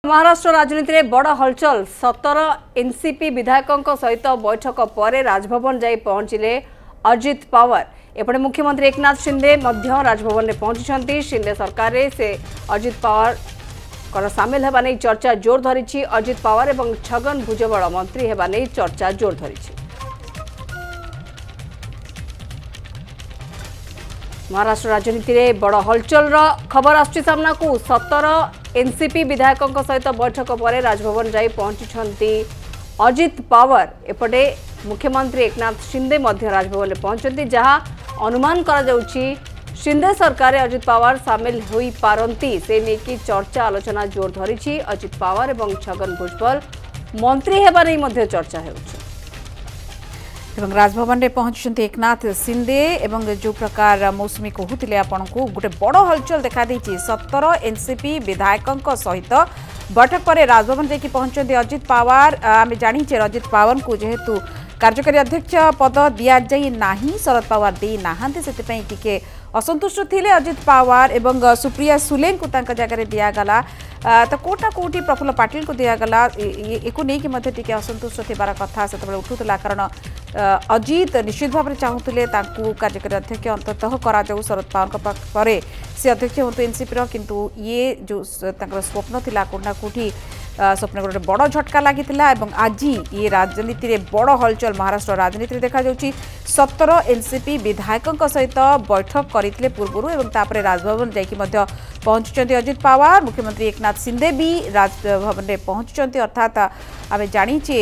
महाराष्ट्र राजनीति में बड़ हलचल 17 एनसीपी विधायकों सहित बैठक पर राजभवन जाई पहुंचिले अजित पवार। एपटे मुख्यमंत्री एकनाथ शिंदे राजभवन में पहुंची। शिंदे सरकार से अजित पवार सामिल होगा नहीं चर्चा जोर धरी। अजित पवार और छगन भुजबल मंत्री होगा नहीं चर्चा जोर धरी। महाराष्ट्र राजनीति में बड़ हलचल खबर आसुची सामना को 17 एनसीपी विधायकों सहित बैठक पर राजभवन जाई पहुंची अजित पवार। एपटे मुख्यमंत्री एकनाथ शिंदे राजभवन में पहुंचती जहां अनुमान करा जाउची शिंदे सरकार अजित पवार सामिल होई पारंती से नेकी चर्चा आलोचना जोर धरी। अजित पवार और छगन भुजबल मंत्री हेबा नै मध्य चर्चा हेउची। राजभवन में पहुंचते एकनाथ शिंदे एवं जो प्रकार मौसुमी कहते आपन को गोटे बड़ हलचल देखा 17 एनसीपी विधायकों सहित बैठक पर राजभवन जाकि पहुंचते अजित पवार। आम जाचे अजित पवार को जेहेतु कार्यकारी अध्यक्ष पद दि जाई नाही शरद पवार दे नाहांते से टिके असंतुष्ट थिले अजित पवार एवं सुप्रिया सुले को जगह दिगला तो कोटा कोटी प्रफुल्ल पाटिल को दिगला एक नहीं असंतुष्ट थिबार कथा से उठूला कारण अजित निश्चित भाव में चाहूले कार्यकारी अध्यक्ष अंततः करा शरद पवार पर से अध्यक्ष हूँ एनसीपी किंतु ये जो स्वप्न थिला कोटा कोटी स्वप्न गोटे बड़ झटका लगी आज ये राजनीति में बड़ हलचल महाराष्ट्र राजनीति में देखा 17 एनसीपी विधायकों सहित बैठक करते पूर्व एवं तापर राजभवन जाकि पहुंचुंट अजित पवार। मुख्यमंत्री एकनाथ शिंदे भी राजभवन में पहुंचुंट अर्थात आम जाचे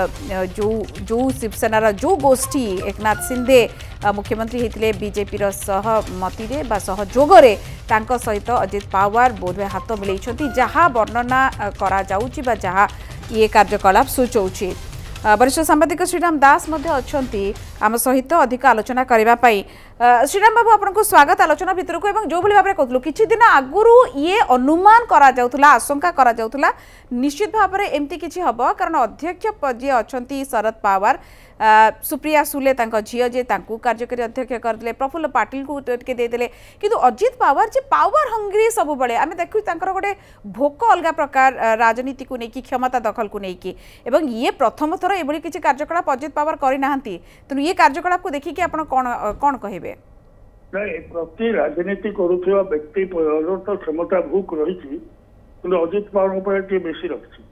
जो शिवसेनार जो गोष्ठी एकनाथ शिंदे मुख्यमंत्री होते बीजेपी सहमति सहयोगे सहित अजित पवार बोधवे हाथ मिलैछंती जहाँ वर्णना करा जाउची बा जहाँ ये कार्यकलाप सूचौछि। वरिष्ठ सांबादिक श्रीराम दास आम सहित अधिक आलोचना करने। श्रीराम बाबू आपको स्वागत आलोचना भितर को जो भाव में कहूँ किछि दिन आगुरु ये अनुमान करा जाउथुला आशंका करा जाउथुला निश्चित भाव में एमती किछि हबो कारण अध्यक्ष जी अछंती शरद पवार सुप्रिया सुले झील जे कार्यकारी अध्यक्ष करते प्रफुल्ल पाटिल को टे देदेले किंतु अजित पवार जे पावर हंग्री सब बड़े आम देखु गोटे भोक अलग प्रकार राजनीति को लेकिन क्षमता दखल को लेकिन ये प्रथम थर ये किसी कार्यकलाप अजित पवार करना तेणु ये कार्यकलाप को देखिए आप कौन कहे प्रति राजनीति करुवा व्यक्ति तो क्षमता भूक रही कि अजित पवार बेसी रखी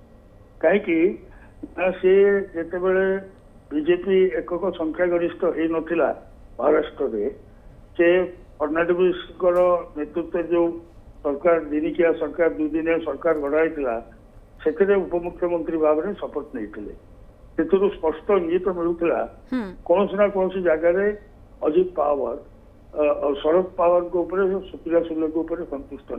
कहीं सी जिते बीजेपी एकक संख्यागरिष्ठ हो नथिला महाराष्ट्र में से फडणवीस नेतृत्व जो सरकार दिनिकिया सरकार 2 दिनिया सरकार गढ़ाई से उपमुख्यमंत्री भाव में शपथ नहीं स्पष्ट इंगित मिलूला कौन ना कौन जगह अजित पवार शरद पवार को सुप्रिया सुले को संतुष्ट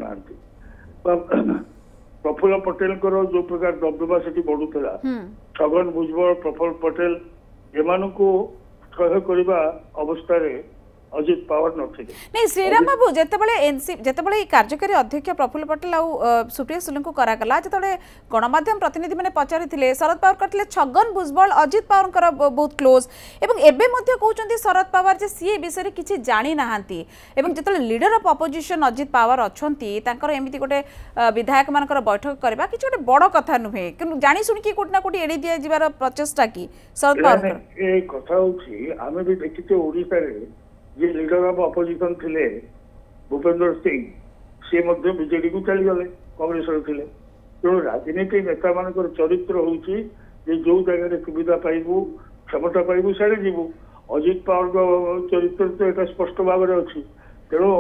ना प्रफुल्ल पटेल जो प्रकार दबदबा से बढ़ुला छगन भुजबल प्रफुल्ल पटेल एमानकु सह करबा अवस्था रे अजित पवार नथिले नहीं श्रीराम बाबू जितेबाला कार्यकारी अध्यक्ष प्रफुल्ल पटेल आ सुप्रिया सुले को करागला जिते गणमाध्यम प्रतिनिधि मैंने पचारि शरद पवार करते छगन भुजबल अजित पवार बहुत क्लोज एवं एबे मध्य कहते शरद पवार जे सी विषय किसी जानी नाहांती एवं जिते leader of opposition Ajit Pawar अच्छी एमती गोटे विधायक मान बैठक करवा कि गोटे बड़ कथा नुहे कि जानी शुणी कोटी ना कोटी एड़ी दि जबार प्रचेषा कि शरद पवार कथा आम भी देखीचे ओडिशा रे जे लीडर ऑफ अपोजिशन थिले भूपेंद्र सिंह सी बीजेडी को चलीगले कांग्रेस थे तेणु राजनीति नेता मान चरित्र हूँ जो जगह सुविधा पाइबू क्षमता पाइबू सारे जीवु अजित पवार चरित्र तो एक स्पष्ट भाव में अच्छी तेणु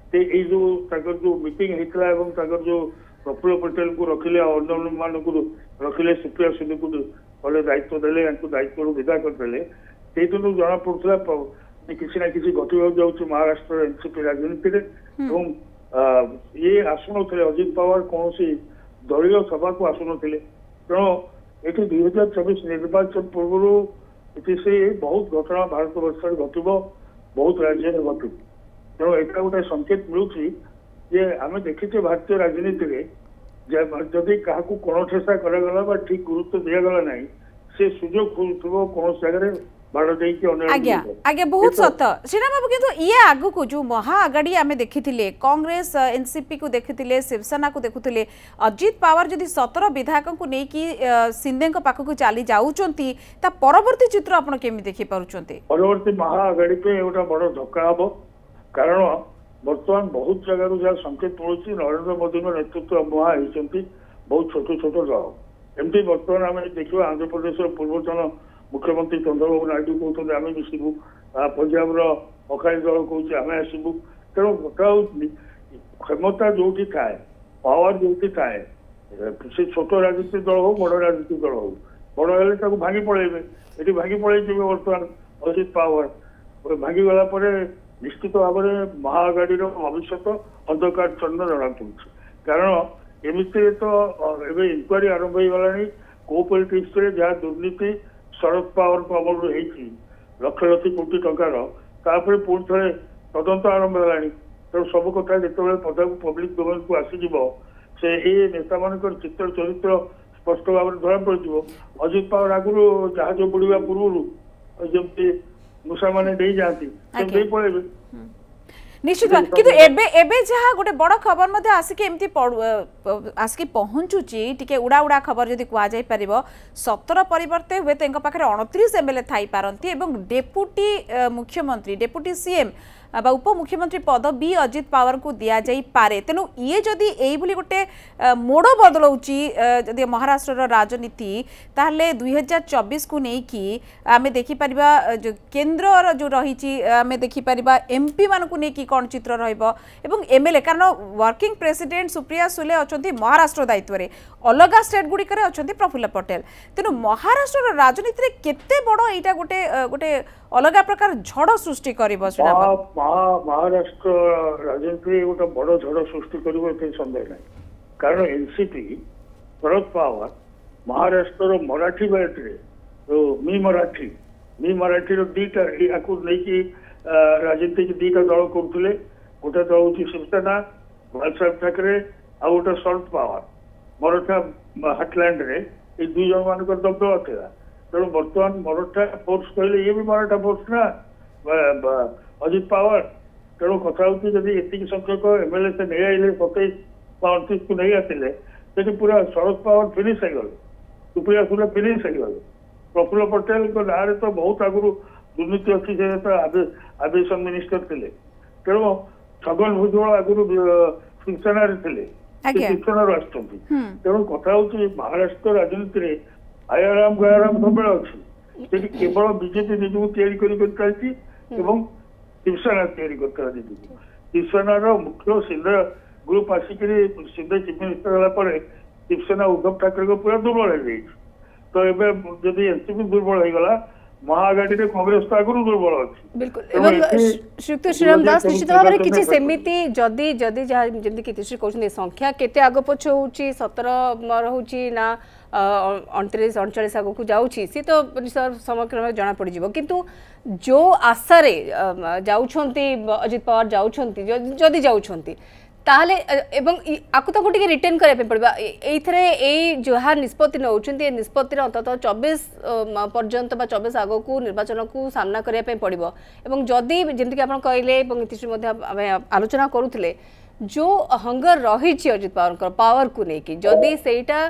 जो मीटिंग होता जो प्रफुल्ल पटेल को रखिले अन्य मान को रखिले सुप्रिया सुले को भले दायित्व देले दायित्व विदा करदे से दिन जना पड़ा किसी ना किसी घटी जाऊँ महाराष्ट्र एनसीपी राजनीति ये आसुन अजित पवार कौन दलीय सभा को आसुन तेणु ये 2024 निर्वाचन पूर्व से बहुत घटना भारत वर्ष घटब बहुत राज्य में घटू तेणु यहाँ गोटे संकेत मिलूँ आम देखीचे भारतीय राजनीति में जदि क्या कण ठेसा करागला ठीक गुरुत्व दिगला ना से सुजोग खोजुव कौन जगह बाड़ देकी आज्ञा आज्ञा बहुत सत श्रीराम बाबू किंतु ये आगु को जो महाआगाड़ी आमे देखिथिले कांग्रेस एनसीपी को देखिथिले शिवसेना को देखुथिले अजित पवार जदि 17 विधायकों को नै कि सिंधे को पाखो को चली जाउचंती ता परवर्ती चित्र आपण केमि देखि पारुचंती परवर्ती महाआगाड़ी पे एटा बड़ धक्का हबो कारण वर्तमान बहुत जगह जहाँ संकेत पड़ुछि नरेंद्र मोदी नेतृत्व मुहा होती बहुत छोट छोट दल एमती बर्तमान आम देखा आंध्र प्रदेश पूर्वतन मुख्यमंत्री चंद्रबाबू नायडू कहते आम मिसबू पंजाब अखाड़ी दल कहे आम आसबू तेणु गोटा क्षमता जो थाए पावर जो थाए से छोट राजनीतिक दल हो बड़ राजनीतिक दल हो बड़ हेल्ले भांगी पड़े ये भांगी पड़े बर्तमान अजित पवार भांगी गला निश्चित भाव में महाआगाड़ी भविष्य अंधकार चंद जना पड़ी कारण एमती तो एवं इनक्वारी आरंभ हो गलानी को पॉलिटिक्स जहाँ दुर्नीति शरद पवार को अमल लक्ष लक्ष कोटी टंकार पुणी थे तदंत आरंभ है तेणु सब कथा जो पदा पब्लिक डोमेन को आसीज से नेता मान चित्र चरित्र स्पष्ट भाव में धरा पड़ अजित पवार आगुरी जहाज बुड़वा पूर्व जमी मूषा मैंने नहीं जाती पड़े निश्चित किंतु एबे एबे जहाँ गोटे बड़ खबर मध्य आसिक एमती आसिक पहुँचुची टिके उड़ा उड़ा खबर जदि कह जाई परिबो 17 परिवर्ते हुए तो पाखे 29 एमएलए थाई पारंती एवं डेपुटी मुख्यमंत्री डेपुटी सीएम उप मुख्यमंत्री पद भी अजित पवार को दि जाई पारे तेणु ये जदि एई भली गोटे मोड़ बदलाउची जदि महाराष्ट्र राजनीति ताहले 2024 को नहीं कि आमे देखि परिबा जो केंद्र जो रही आमे देखि परिबा एमपी मान को नहीं कि कौन चित्र रहइबो एवं एमएलए कारण वर्किंग प्रेसिडेंट सुप्रिया सुले अछंती महाराष्ट्र दायित्व रे अलगा स्टेट गुडी करे अछंती प्रफुल्ल पटेल तेणु महाराष्ट्र राजनीति रे केते बड़ एटा गोटे गोटे अलग प्रकार झड़ सृष्टि करिबो महाराष्ट्र राजनीति गोटे बड़ झड़ सृष्टि कर सन्देह ना कारण एनसीपी शरद पवार महाराष्ट्र मराठी बेल्ट रे मी मराठी दीटा नहीं राजनीति दीटा दल करुले गोटे दल हूँ शिवसेना बालसाहेब ठाकरे आ गोटे शरद पवार मराठा हाटलैंड रे ये दुई जन मान दबदबा था तेणु बर्तमान मराठा फोर्स कहले ये भी मराठा फोर्स ना अजित पवार तेणु कथा हूँ जब ये संख्यक एमएलए से नहीं आइले 27 বা 29 को नहीं आते से पूरा शरद पवार फिनिश हो गले सुप्रिया सुले फिनिश हो गले प्रफुल्ल पटेल ना तो बहुत आगुरी दुर्नीति अच्छी से एविएशन मिनिस्टर थे तेणु छगन भुजबल आगुरी शिवसेना शिवसेना तेणु कथा हूँ महाराष्ट्र राजनीति आयाराम गयाराम सब अच्छी केवल बीजेपी निजक चलती शिवसेना शिवसेना मुख्य सिंधे ग्रुप आसिक सिंधे चीफ मिनिस्टर है शिवसेना उद्धव ठाकरे को पूरा दुर्बल हो तो एबी एनसीपी दुर्बल हो गला महाआगाड़ी रे कांग्रेस तो आगुरी दुर्बल अच्छी बिल्कुल एवं श्रीयुक्त श्रीराम दास निश्चित भाव में किसी सेमिति जदि जदि जमी कीर्तिश्री कहते संख्या केते आग पछ होउची 17 रहउची ना 29 39 आग को जाउची सी तो समग्र में जना पड़ी जीवो किंतु जो आशा रे जाउछंती अजित पवार जाउछंती जदि जाउछंती ताहले एवं आपको तो गोटे रिटर्न करने पड़वा एथरे ए जहाँ निष्पत्ति नौचंती निष्पत्ति अंततः 24 पर्यंत 24 आग को निर्वाचन को सामना करने पड़ो एवं जदि जमीक आप कहले आलोचना करुले जो हंगर रही अजित पवार पावर को लेकिन जदि सेटा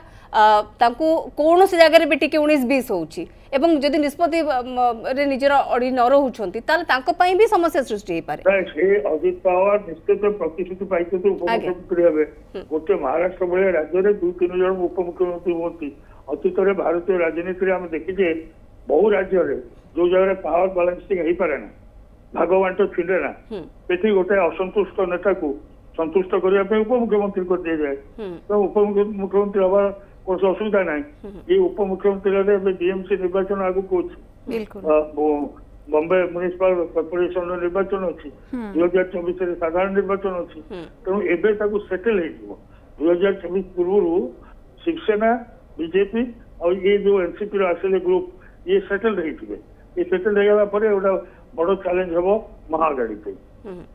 कौन से जगह भी टिके 19-20 होउची एवं जदि निष्पत्ति रे निजर अड़ी न रहउछंती ताले तांको पई भी समस्या सृष्टि हे पारे से अजित पवार निश्चित प्रतिश्रुति पाइते तो उपमुख्यमंत्री हेबे गोटे महाराष्ट्र भले राज्य रे 2-3 जन उपमुख्यमंत्री होती अतीत रे भारतीय राजनीति रे हम देखि जे बहु राज्य रे जो जगह पावर बैलेंसिंग हे पारे ना भागवांट थिले ना सेठी गोटे असंतुष्ट नेता को संतुष्ट करने उपमुख्यमंत्री कर दिया जाए तो उपमुख्यमंत्री हवा कौन असुविधा ना ये उपमुख्यमंत्री डीएमसी निर्वाचन आगु बॉम्बे म्युनिसिपल कॉर्पोरेशन निर्वाचन अच्छी 2024 साधारण निर्वाचन अच्छी तेणु एवं सेटल हो 2024 पूर्व शिवसेना बीजेपी और ये जो एनसीपी आसिले ग्रुप ये सेटल होते ये सेटल होगा गोटे बड़ चैलेंज हम महाआगाड़ी पे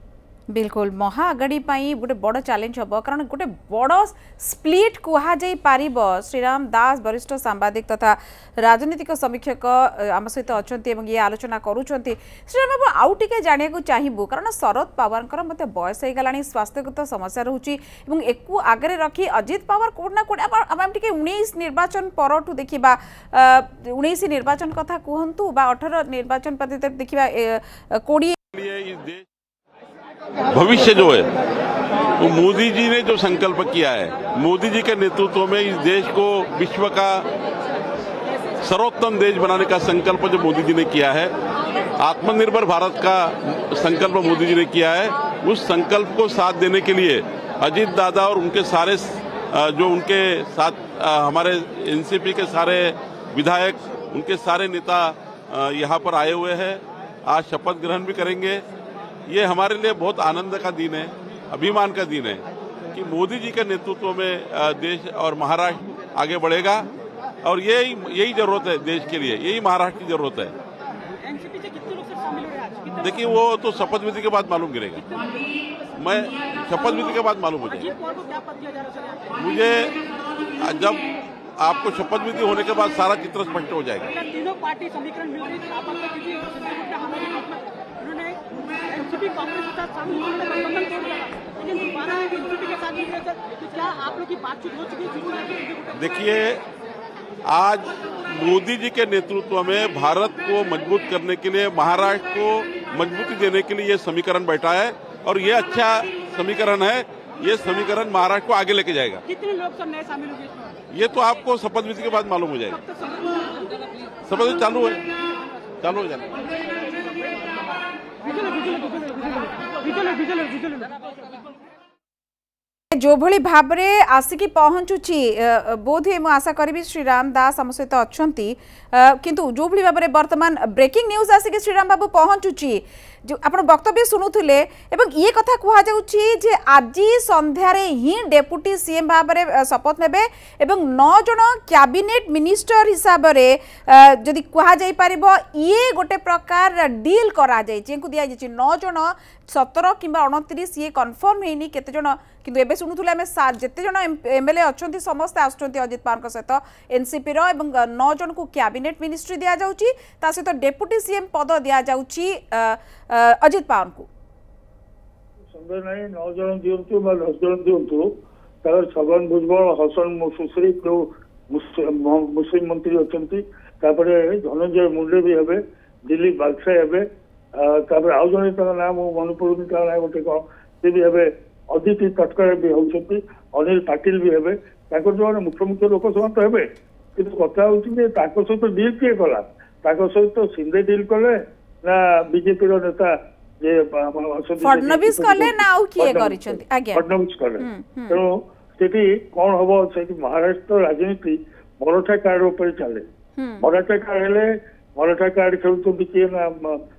बिल्कुल महाआगाड़ी गोटे बड़ चैलेंज हम कारण गोटे बड़ स्प्लिट कहुई पार श्रीराम दास वरिष्ठ सांबादिक तथा राजनीतिक समीक्षक आम सहित अच्छा ये आलोचना करुँच श्रीराम बाबू आउ टे जाना चाहबू कारण शरद पवार मत बयस हो गला स्वास्थ्यगत समस्या रोचे एकू आगे रखी अजित पवार कोना कोटे आम टे 19 निर्वाचन परठू देखा 19 निर्वाचन कथा कहतु 18 निर्वाचन देखा 20 भविष्य जो है वो मोदी जी ने जो संकल्प किया है, मोदी जी के नेतृत्व में इस देश को विश्व का सर्वोत्तम देश बनाने का संकल्प जो मोदी जी ने किया है, आत्मनिर्भर भारत का संकल्प मोदी जी ने किया है, उस संकल्प को साथ देने के लिए अजीत दादा और उनके सारे जो उनके साथ हमारे एनसीपी के सारे विधायक, उनके सारे नेता यहाँ पर आए हुए हैं। आज शपथ ग्रहण भी करेंगे। ये हमारे लिए बहुत आनंद का दिन है, अभिमान का दिन है कि मोदी जी के नेतृत्व में देश और महाराष्ट्र आगे बढ़ेगा और यही जरूरत है देश के लिए, यही महाराष्ट्र की जरूरत है। एनसीपी से कितने लोग शामिल हो रहे हैं? देखिए वो तो शपथ विधि के बाद मालूम गिरेगा। मैं शपथ विधि के बाद मालूम हो जाएगा। मुझे जब आपको शपथ विधि होने के बाद सारा चित्र स्पष्ट हो जाएगा। तीनों पार्टी समीकरण मिल रही थी, उन्होंने एनसीपी कांग्रेस के साथ शामिल होने का गठबंधन तोड़ दिया, लेकिन दोबारा एनसीपी के साथ मिल रहे थे। तो क्या आप लोग की बातचीत हो चुकी है? देखिए आज मोदी जी के नेतृत्व में भारत को मजबूत करने के लिए, महाराष्ट्र को मजबूती देने के लिए ये समीकरण बैठा है और ये अच्छा समीकरण है। ये समीकरण महाराष्ट्र को आगे लेके जाएगा। कितने लोग सब नए शामिल होंगे? ये तो आपको शपथ विधि के बाद मालूम हो जाएगा। शपथ विधि चालू हो जाएगा। जो भली भाव में आसिकी पहुँचुची बोधे मु आशा करी श्रीराम दास आम सहित अच्छा किंतु जो भली भाव में वर्तमान ब्रेकिंग न्यूज आसिकी श्रीराम बाबू पहुँचुची जो आप वक्तव्य शुणुले ये कथा कहुचे आज संध्यारे ही डेपुटी सीएम भाव में शपथ ने 9 जन कैबिनेट मिनिस्टर हिसाब से जदि कहुपर ये गोटे प्रकार डील करा दि 9 जन 17 कि 29 ये कन्फर्म होनी केते जन किंतु एबे शुणुले आम जिते जन एमएलए अच्छा समस्ते आसुच्च अजित पवार सहित एनसीपी 9 जन को कैबिनेट मिनिस्ट्री दि जाउची ता सहित डेपुटी सीएम पद दि जाउची अजित पवार को संदेह नहीं 9 जन दिंतु 10 जन दिंतु छगन भुजबल हसन सुश्रीफ जो मुस्लिम मंत्री अच्छा धनंजय मुंडे भी हे दिलीप बागसाई हे आउ जन ना मन पड़ुनी ना गोटे कौन सी भी हे अदिति तटकर भी होती अनिल पाटिल भी हे जो मुख्य मुख्य लोक सब तो हे कि कथा हूँ सहित डील किए कला सहित सिंधे डील कले ना बीजेपी नेता फडणवीस कले ना आउ किए फडणवीस कले तेणु सेठी कौन हम से महाराष्ट्र राजनीति मराठा कार्ड उपर चले मराठा कार्ड हेले मराठा कार्ड खेलुंट किए ना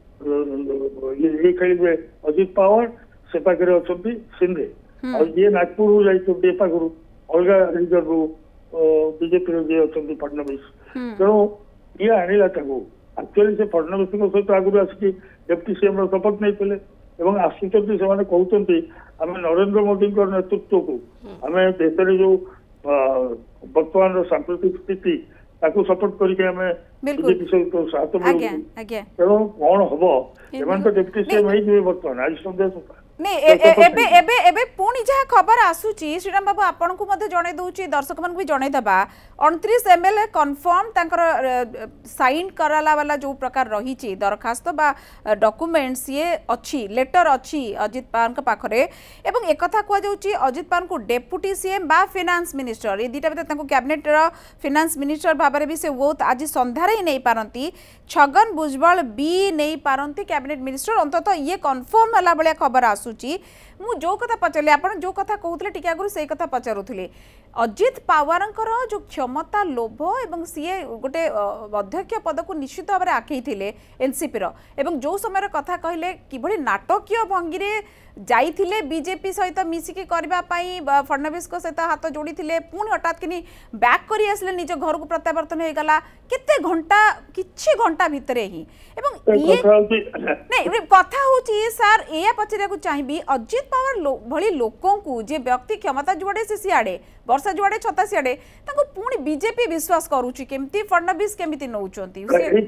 ये खेलिए अजित पवार से पाखे अच्छा सिंधे और ये नागपुर जाइए पाखु अलग रिजन रू बीजेपी जी अच्छा फडणवीस तेणु ये आणला एक्चुअली से फडणवीस सहित आगुरी आसिक डेप्टी सीएम शपथ नहीं आसुँच से कहते आम नरेंद्र मोदी नेतृत्व को आम देश में जो बर्तमान सांप्रतिक स्थिति सपोर्ट करके बीजेपी सहित साथ मिलूँ तेणु कौन हम तो डेप्टी सीएम हो बर्तमान आज संदेश नहीं एबे एबे एबे पुणी जहाँ खबर आसुची श्रीराम बाबू आपन को मध्य जणे दउची दर्शक मन भी जणे दबा 29 एमएलए कन्फर्म तांकर साइन कराला वाला जो प्रकार रही दरखास्त बा डॉक्यूमेंट्स ये अच्छी लेटर अच्छी अजित पवार के पाखरे एवं एक कथा कह जाउची अजित पवार को डेप्यूटी सीएम बा फाइनेंस मिनिस्टर ये दीटा तांको कैबिनेट रो फाइनेंस मिनिस्टर भाबरे भी से वोट आज संध्यारे ही नहीं पारंती छगन भुजबल भी नहीं पारंती कैबिनेट मिनिस्टर अंतत ये कन्फर्म होला बलिया खबर आसुची मु जो कथा पचारे आप जो कथा कहते टे आगुरी से कथा पचारूली अजित पावारंकर जो क्षमता लोभ एवं सीए गोटे अध्यक्ष पद को निश्चित भाव में आखई एनसीपी एवं जो समय कथा कहले कि नाटकीय भंगी जाइथिले बीजेपी सहित मिसिकी करबा पई फडणवीस को सहित हाथ जोड़ी थिले पुणी हठात किनी बैक करी आसले निज घर को प्रत्यावर्तन हो गला केते घंटा किछि घंटा भितरे ही एवं ये नहीं कथा होची सर एया पचरिया को चाहिबी अजित पवार भली लोकों को जे व्यक्ति क्षमता जुआड़े से सियाड़े वर्षा जुआड़े छता सियाड़े ताको पुणी बीजेपी विश्वास करूची केमती फडणवीस केमती नउचंती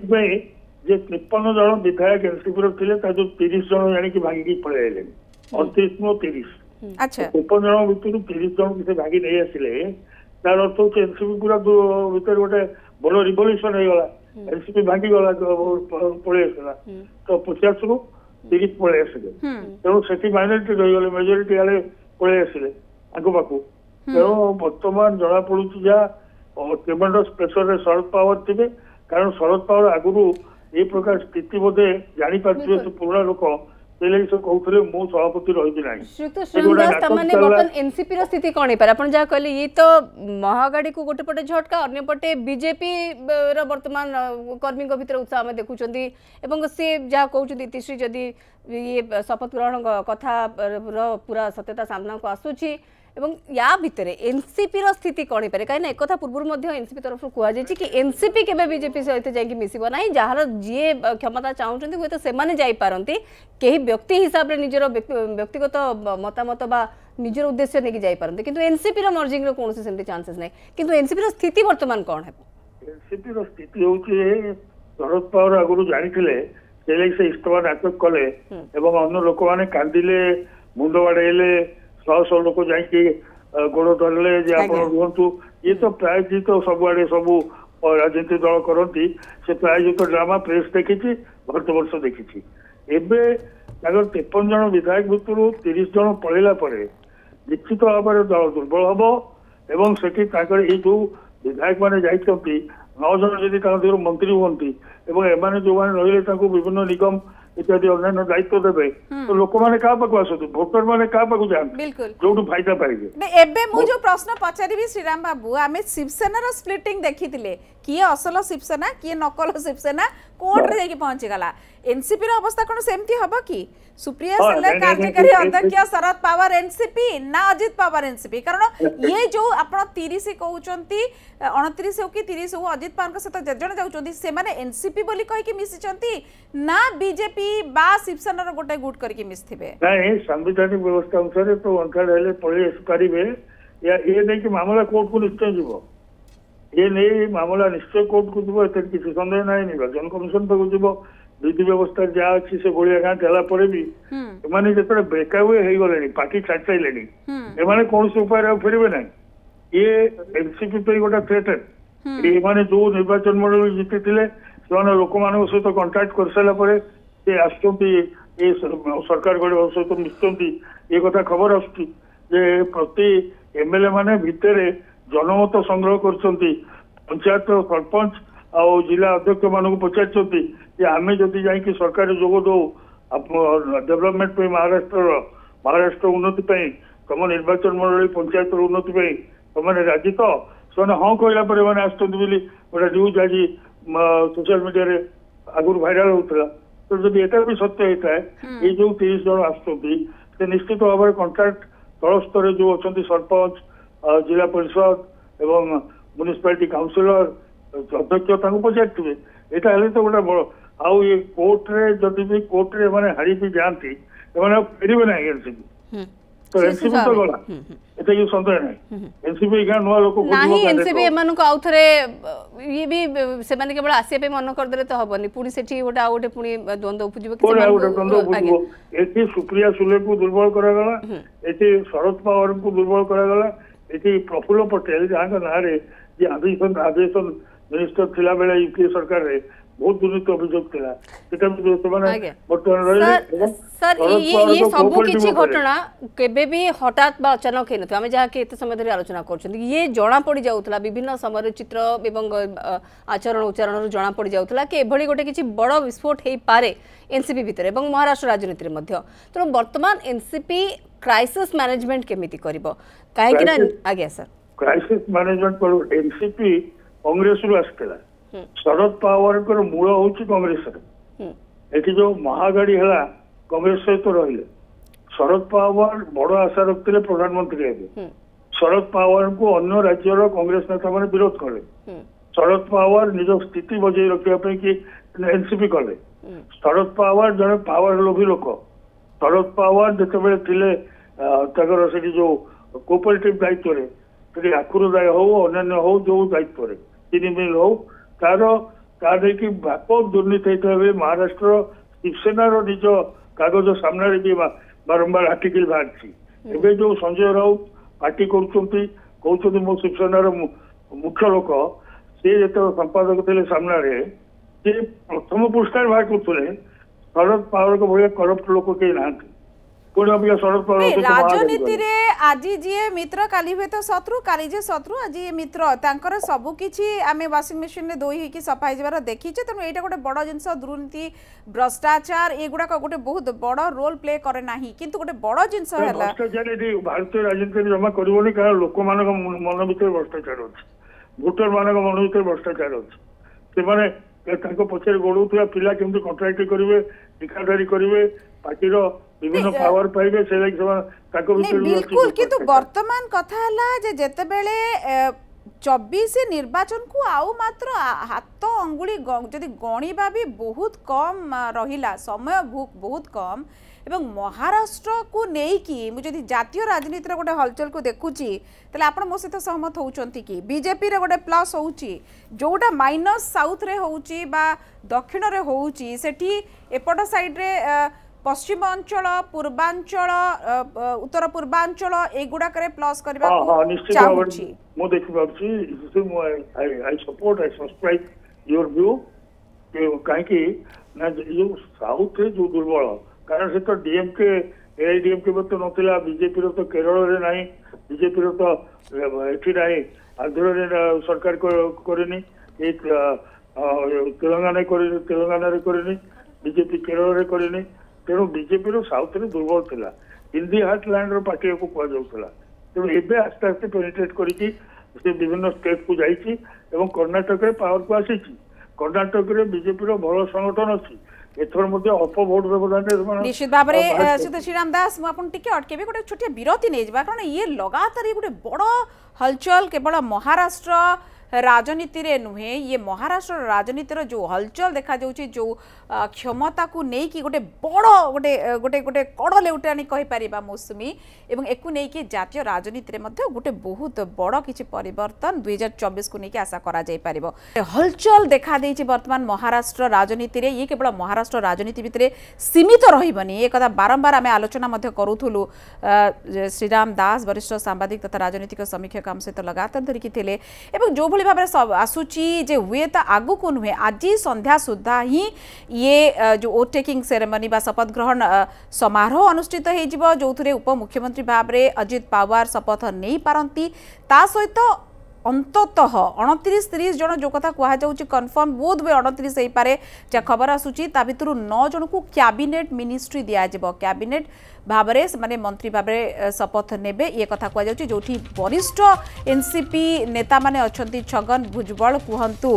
जे 53 जन विधायक एनसीपी थिले ता जो 30 जन जानि कि भागी पळे आइले 38 नो 30 अच्छा 53 जन भितर 30 जन किसे भागी नहीं आसिले तार अर्थ होचे एनसीपी पूरा भितर गोटे बड़ रिवोल्यूशन हो गला एनसीपी भागी गला पळे आसला तो 50 रु 30 पळे आसिले तेणु सेठी माइनॉरिटी रही गले मेजॉरिटी आले पळे आसिले आगो पाकू तेणु वर्तमान जना पड़ुची जा ट्रेमेंडस प्रेशर रे शरद पावर थिबे कारण शरद पावर आगुरु ए प्रकार स्थिति बोधे जानी पारथिबे से पुराना लोक तेले से कहउथले मो सभापति रहिबि नाही श्रुत श्रीनिवास तमने बर्तन एनसीपी रो स्थिति कोन पर अपन जा कहले ये तो महागाड़ी को गोटे पटे झटका अन्य पटे बीजेपी रो वर्तमान कर्मी को भीतर उत्साह में देखुचंदी एवं से जा कहउचंदी तीसरी जदी ये शपथ ग्रहण कथा रो पूरा सत्यता सामना को आसुची एवं या भितरे एनसीपी रो स्थिति कोन पर काई ना एक कथा पूर्व मध्य एनसीपी तरफ कुआ जे कि एनसीपी केबे बीजेपी सहित जाई मिसिबो नाही जहार जे क्षमता चाहुचंती होय तो से माने जाई पारंती केही व्यक्ति हिसाब रे निजरो व्यक्तिगत मतामत बा निजर उद्देश्य नेकी जाई पारंती किंतु एनसीपी रो मर्जिंग रो कोनसे सेमती चांसेस नाही किंतु एनसीपी रो स्थिति वर्तमान कोन है एनसीपी रो स्थिति होची शरद पवार आगुरु जानिथिले तेले से इस्तफा नाटक कले एवं अन्य लोक माने कांदिले मुंड बाडेले 100 लोक जाइए गोड़ धरले जे आप रुहतु ये तो प्रायोजित तो सबुआड़े सबू राजनीतिक दल करती से प्रायोजित ड्रामा प्रेस देखी भारत वर्ष देखी एवं 53 जन विधायक भितर 30 जन पलैला निश्चित भाव में दल दुर्बल हम एवं से जो विधायक मैंने जाइए 9 जन जदि मंत्री हमें एम जो मैंने रही विभिन्न निगम इत्यादि अन्य दायित्व देवे तो लोक मैंने क्या पाक आसते भोटर मैंने क्या पाक जाते जो फायदा पाइबे एबे मु जो प्रश्न पचारिबी श्रीराम बाबू आमे शिवसेना रो स्प्लिटिंग देखिथिले किए असल शिवसेना किए नकल शिवसेना कोर्ट रे जाके पहुंची गला एनसीपी रो अवस्था कोन सेमती हबो कि सुप्रिया सेले कार्यकारी अध्यक्ष शरद पवार एनसीपी ना अजित पवार एनसीपी कारण ये जो आपण 30 कहउचंती 29 हो कि 30 हो अजित पवार के साथ जजण जाउचंती से माने एनसीपी बोली कहि कि मिसिचंती ना बीजेपी बा शिवसेना रो गोटे गुट करके मिसथिबे नहीं संविधानिक व्यवस्था अनुसार तो अंतर हेले पळे पारिबे या ये नहीं कि मामला कोर्ट को निश्चय जीवो ये नहीं मामला निश्चय कोर्ट को जीवो एते किसी संदेह नहीं निर्वाचन कमिशन पे जीवो विधि व्यवस्था जहाँ अच्छी से गोलिया गाँ चला पड़े भी एमाने जेतरे बेका हुए हो गले पार्टी छाड़ साइले एमाने कौन से उपाय फेरबे ना ये एनसीपी पे गोटे थ्रेटेड एमाने जो निर्वाचन मंडल जीति थे से लोक मान सहित कंटाक्ट कर सारा पर से आसुँच सरकार गड़े सहित मिशुंट ये कथा खबर आसुची प्रति एमएलए माने भितर जनमत संग्रह कर पंचायत सरपंच आ जिला अध्यक्ष मान पचार आम जदि जाकि सरकार जोग दो डेवलपमेंट महाराष्ट्र उन्नति तुम निर्वाचन मंडल पंचायत उन्नति तुमने राजी तो से हाँ कहला मैंने आसुँच गोटे न्यूज आज सोशल मीडिया आगुरी भाइराल होता तो जब एटा भी सत्य होता है ये जो 30 जन आसुँच निश्चित भाव में कंट्राक्ट तल स्तर जो अच्छा सरपंच जिला परिषद एवं म्युनिसिपालिटी काउंसिलर अध्यक्ष पचारे यहाँ हेल्ले तो गोटे आउ ये कोर्ट रे जदि भी कोर्ट रे माने हारी भी जाती फेरबे ना एनसीपी तो एनसीपी तो गला एते कि संदेह नहीं एनसीपी गां नुआ लोक नाही एनसीपी एमान को आउथरे ये भी से माने केवल आसिया पे मन कर देले तो हबनी पुनी सेठी गोटा आ गोटे पुनी द्वंद्व उपजिबो कि द्वंद्व एती सुप्रिया सुले को दुर्बल करा गला एती शरद पवार को दुर्बल करा गला एती प्रफुल्ल पटेल जहां ना रे जे आदेशन मिनिस्टर थिला बेला यूपीए सरकार रे बहुत दुर्नीति अभियोग थिला सेटा सर ये सब किछि घटना केबे भी हठात बा अचानक हेन आमे जहा के एते समय धरि आलोचना करछन ये जणा पड़ी जाउतला विभिन्न समय चित्र एवं आचरण उच्चारण जणा पड़ी जाउतला कि एभली गोटे किछि बड़ विस्फोट हेई पारे एनसीपी भितर एवं महाराष्ट्र राजनीति रे मध्य तो वर्तमान एनसीपी क्राइसिस मैनेजमेंट केमिति करिवो काहे कि ना आज्ञा sir crisis management NCP Congress रु आसला शरद पवार मूल हूँ कांग्रेस ये जो महागाड़ी है कांग्रेस सहित रहिले शरद पवार बड़ आशा रखते प्रधानमंत्री हे शरद पवार को अन्य राज्यर कांग्रेस नेता मैंने विरोध कले शरद पवार निज स्थिति बजाई रखापी कि एनसीपी कले शरद पवार जड़े पावर लोभी लोक शरद पवार जिते जो कोऑपरेटिव दायित्व आखुरदाय हो अन्य हो जो दायित्व चीनी मिल हो तार व्यापक दुर्नीति होता है महाराष्ट्र शिवसेनार निज कागज सामने बारंबार आर्टिकल बाहर जो संजय राउत पार्टी कहते मो शिवसेनार मुख्य लोक सी जो संपादक थे सामने सी प्रथम पुरस्कार बाहर करते शरद पवार को भाई करप्ट लोक कहीं ना शरद पवार राजनीति रे आज जी मित्र काली हुए तो शत्रु काली जे शत्रु आज ये मित्र तांकर सबु किछि आमे वाशिंग मशीन रे दोई होई कि सफाई जबार देखिचे तेणु एटा गोटे बड़ जिनस दुर्नीति भ्रष्टाचार एगुडा गोटे बहुत बड़ रोल प्ले करे नाही किंतु गोटे बड़ जिनस हला भ्रष्टाचार भारतीय राजनीति जमा करबोनी कारण लोक मानक मन भीतर भ्रष्टाचार अछि भोटर मानक मन भीतर भ्रष्टाचार अछि से माने तांको पछरे गोडुथुआ पिला केमति कॉन्ट्रैक्ट करिवे ठिकादारी करिवे पार्टीर विभिन्न पावर पाइबे से लाइक ताको भीतर बिल्कुल किंतु वर्तमान कथा हला जे जते बेले 24 निर्वाचन को आउ मात्र हाथ अंगुली जदि गणिबा भी बहुत कम रहिला समय बहुत कम एवं महाराष्ट्र को नेकी मुझे जातीय राजनीति गोटे हलचल को देखुची तले आपण मो सहित सहमत होउचंती कि बीजेपी रे गोटे प्लस होउची जोटा माइनस साउथ रे होउची बा दक्षिण रे होउची सेठी एपट साइड रे पश्चिम अंचल पूर्वांचल उत्तर पूर्वांचल एगुडा करे प्लस करबा चाहूची मो देखि बाबची I support I subscribe your view काहे कि ना जो साउथ रे जो दुर्बल कारण से तो डीएमके एआईडीएमके तो नथिला बीजेपी रो तो केरल रे नाही बीजेपी रो तो एठी नाही आंध्र रे सरकार करेनी एक तेलंगाना रे करेनी बीजेपी केरल रे करेनी तेणु बीजेपी रो साउथ रे दुर्बल थिला हिंदी हार्टलैंड रो पार्टी को कह जाउतला तेणु एबे आस्ते आस्ते पेनिट्रेट करिकि से विभिन्न स्टेट को जाइछि एवं कर्नाटक रे पावर को आसीछि कर्नाटक रे बीजेपी रो भलो संगठन अछि एथर मध्ये अल्प वोट व्यवधान निश्चित भाव में श्री श्रीराम दास मुझे टिके अटकेबे गोटे छोटिया विरति नहीं जा कारण ये लगातार ये गोटे बड़ हलचल केवल महाराष्ट्र राजनीति रे नुहे ये महाराष्ट्र राजनीतिर जो हलचल देखा जाउची जो क्षमता को नहीं कि गोटे बड़ गोटे गोटे गोटे कड़ लेउटानी कहि परिबा मौसुमी एवं एकु नहीं कि जातीय राजनीति रे मध्ये गोटे बहुत बड़ किछि परिवर्तन 2024 को नहीं कि आशा करा जाय परिबो हलचल देखा देछि वर्तमान महाराष्ट्र राजनीति रे ये केवल महाराष्ट्र राजनीति भितरे सीमित रहिबनी ए कथा बारंबार आमे आलोचना मध्ये करूथुलु श्रीराम दास वरिष्ठ सांबादिक तथा राजनीतिक समीक्षक काम सहित लगातार धरिकी थिले एवं जो भाव आसूची जे हुए तो आगु को नुहे आज संध्या सुधा ही ये जो वोट टेकिंग सेरेमनी बा शपथ ग्रहण समारोह अनुष्ठित हो जो उप मुख्यमंत्री भाव में अजित पवार शपथ नहीं पारती ता सहित अंततः 29-30 जन जो कथा कह कन्फर्म बोध हुए 29 हो पारे जहाँ खबर आसूची ता भितर 9 जन को कैबिनेट मिनिस्ट्री दिज्व कैबिनेट भाव में मंत्री भाव में शपथ नेबे ये कथा कह जो वरिष्ठ एनसीपी नेता माने अच्छी छगन भुजबल कहतु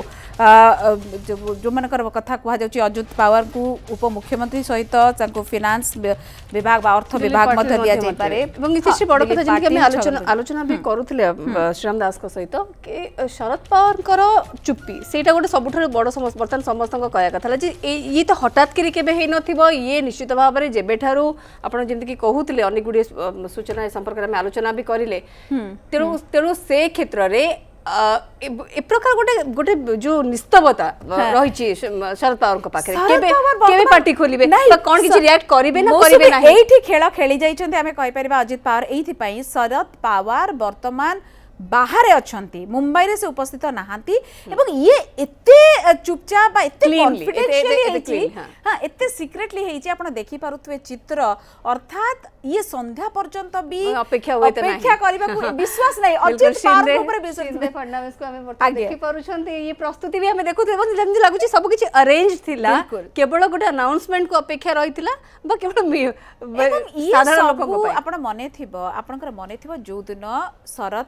जो मनकर कथा कह अजित पवार को उप मुख्यमंत्री सहित फाइनान्स विभाग अर्थ विभाग दिया जाय पारे बड़ कथा जमी आलोचना भी करुले श्रीराम दास सहित कि शरद पवार चुप्पी से गोटे सब बड़ बर्तमान समस्त कहया कथा ये तो हठात के नथिबो ये निश्चित भाव में जेबेठारू आपण जेमति कहूले अनेक गुड़े सूचना संपर्क में आलोचना भी करें तेणु से क्षेत्र में ए प्रकार गोटे गोटे जो निस्तवता रही शरद पवार पाखे केबे पार्टी खोलिबे कौन किछि रिएक्ट करिवे ना करिवे ना एठी खेल खेली जाइछन्ते आमे कहि परिबा अजित पवार एथि पई शरद पवार वर्तमान बाहर अच्छी मुंबई रे से उपस्थित नहांती एवं ये एते चुपचाप एते कॉन्फिडेंशियली हां एते सीक्रेटली हेची आपण देखि पारुथवे चित्र अर्थात ये संध्या पर्यंत भी अपेक्षा करबा को विश्वास नहीं अजित पवार ऊपर विश्वास फडणवीस को हमें देखि पारुछन्ते ये प्रस्तुति भी हमें देखुथे एवं जेमति लागुची सब किछि अरेंज थिला केवल गोटे अनाउंसमेंट को अपेक्षा रहितला बा केवल साधारण लोक को आपण मने थिबो आपनकर मने थिबो जो दिन शरद पवार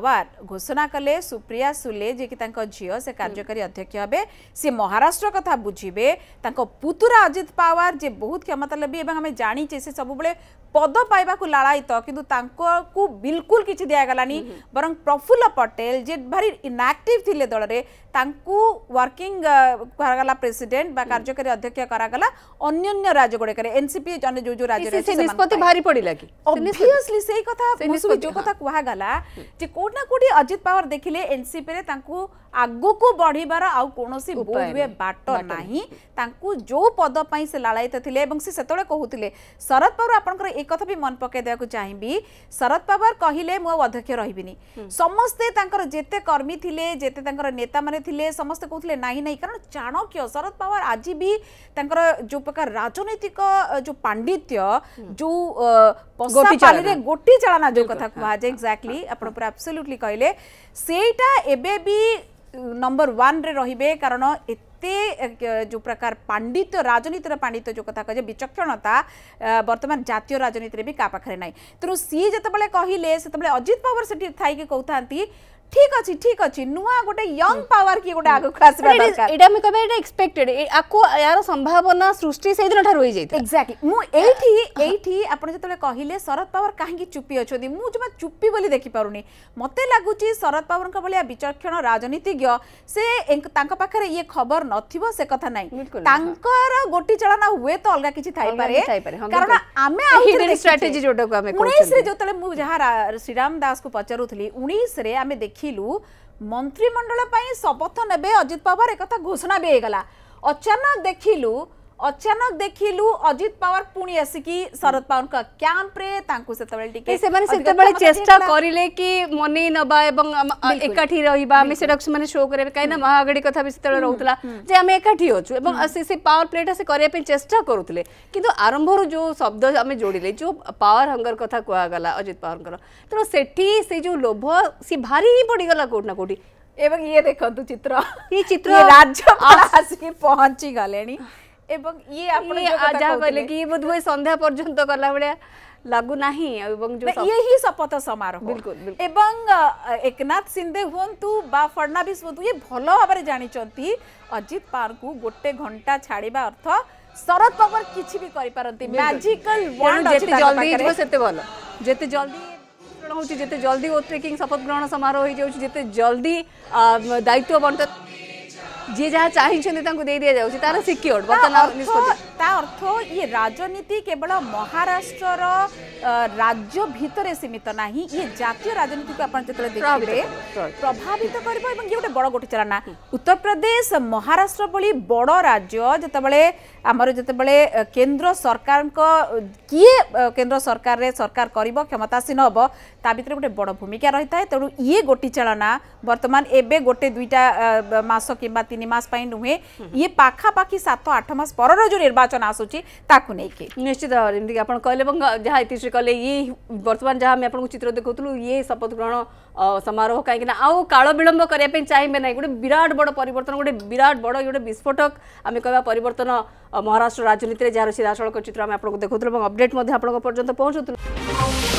पवार घोषणा कले सुप्रिया सुले जे कि झील से कार्यकारी अध्यक्ष हे सी महाराष्ट्र कथा बुझे पुतुरा अजित पवार जे बहुत क्षमता लबी आम जाचे से सब पद पाइबा लालायित किंतु बिल्कुल किसी दिगलानी बरं प्रफुल्ल पटेल जे भारी इनएक्टिव थिले दल रे वर्किंग करागला प्रेसिडेंट बा कार्यकारी अध्यक्ष करागला अन्य राज्य गुड़े एनसीपी जो जो राज्य से निष्पत्ति भारी पड़िला कि ऑब्वियसली सही कथा जो कथा कुहा गला जे कोड ना कोडी अजित पवार देखिले एनसीपी रे तांकू आगो को बढ़ीबार आउ कोनोसी बोधवे बाट नाही तांकू जो पद पई से लालायित थिले एवं से सेतळे कहूतिले शरद पवार आपनकर एक कथा भी मन पके देया को चाहिबी शरद पवार कहिले मो अध्यक्ष रहिबिनी समस्ते तांकर जेते कर्मी थिले जेते तांकर नेता माने थिले समस्ते कहूतिले नाही नाही कारण चाणक्य शरद पवार आज भी तांकर जो प्रकार राजनीतिक जो पांडित्य जो पसापाली रे गोटी चालना जो कथा कुहा जे एक्जेक्टली आपण पूरा एब्सोल्युटली कहले सेटा एबे भी नंबर 1 रे रहिबे कारण एते जो प्रकार पांडित्य राजनीतिर पांडित्य जो कथा कहे विचक्षणता वर्तमान जातीय राजनीति भी का पाखरे नाही तेणु सी जतबले कहिले सेतबले अजित पवार सेठी थाई के कहतांती ठीक अच्छी नुआ गोटे यंग पावर की गोटे आगु खास दरकार एटा में कहबे एटा एक्सपेक्टेड आको यार संभावना सृष्टि से दिन ठार होई जाइता एक्जेक्टली मु एठी आपण जतले कहिले शरद पवार काहे चुप्पी अछोदी मु जमा चुप्पी बोली देखि पारुनी मते लागुची शरद पवार का बलिया विचक्षण राजनीतिज्ञ से तांका पाखरे ये खबर नथिबो से कथा नै तांकर गोटी चलना हुए तो अलगा किछि थाई पारे कारण आमे हिडन स्ट्रेटजी जोटा को आमे 19 रे जतले मु जहा श्रीराम दास को पचारुथली 19 रे आमे देखिलु मंत्रिमंडल पई शपथ नेबे अजित पवार एक कथा घोषणा भी गला अचानक देखिलु अजित पवार पुणी आसिकी शरद पवार का कैंप रे तांकु सेतबेल टिके से माने सेतबेल चेष्टा करिले कि मने नबा एवं एकाठी रहिबा हमें सेडक माने शो करे काइना महागडी कथा भी सेतबेल रहउतला जे हमें एकाठी होछु एवं से पावर प्लेट से करे पे चेष्टा करूतले किंतु आरंभ रो जो शब्द हमें जोड़िले जो पावर हंगर कथा कुआ गला अजित पवार तो सेठी से जो लोभ सी भारी पड़ी गला कोट ना कोठी एवं ये देखंतु चित्र राज्यपाल आसिकी पहुंची गलेनी एवं ये आपण जहाँ कहले कि बोधवे संध्या पर्यंत कला बेले लागू नाही एवं जो ये ही शपथ समारोह बिल्कुल एवं एकनाथ शिंदे हुंतु बा फडणवीस हुंतु ये भलो भाबरे जानि चंती अजित पवार को गोटे घंटा छाड़ीबा अर्थ शरद पवार किछि भी करि पारंती मैजिकल वंड जेते जल्दी हो सेते भलो जेते जल्दी होची जेते जल्दी ओ ट्रेकिंग शपथ ग्रहण समारोह होई जाउची जेते जल्दी दायित्व बंट जे जहाँ चाहिए दे दिया जाउची तार सिक्योर वर्तमान निष्पत्ति ता अर्थ ये राजनीति केवल महाराष्ट्र राज्य भितर सीमित नहीं ये जातीय राजनीति को अपन जतले देखिबे प्रभावित करबो एवं ये गोटे बड़ गोटी चलना उत्तर प्रदेश महाराष्ट्र बड़ी बड़ राज्य जतबेले आमर जतबेले केंद्र सरकार को किए केंद्र सरकार रे सरकार करिबो क्षमतासीन हबो ता भितर गोटे बड़ भूमिका रहिता है तेणु ये गोटी चलना वर्तमान एबे गोटे दुईटा मास किंबा 3 मास पई नुहे ये पाखा पाखी 7-8 मास पर जो निर्वाचन आसुची ताकु नै के निश्चित भाव आपण कहले जहाँ इतिश्री कहले ये वर्तमान जहाँ आम आपको चित्र देखुलु ये शपथ ग्रहण समारोह कहीं आउ काल विलंब करने चाहिए ना गोटे विराट बड़ परिवर्तन गोटे विराट बड़ गोटे विस्फोटक आम कह परिवर्तन महाराष्ट्र राजनीति जहाँ सीधासख चित्र आम आपको देखुलु अपडेट पर्यंत पहुँचुलु।